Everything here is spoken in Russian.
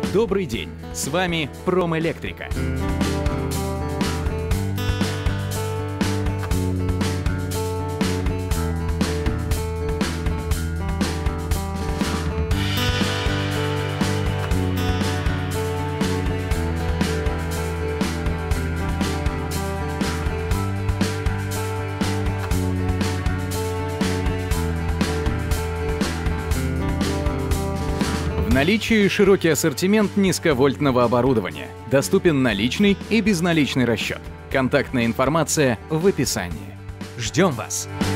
Добрый день, с вами Промэлектрика. В наличии широкий ассортимент низковольтного оборудования. Доступен наличный и безналичный расчет. Контактная информация в описании. Ждем вас!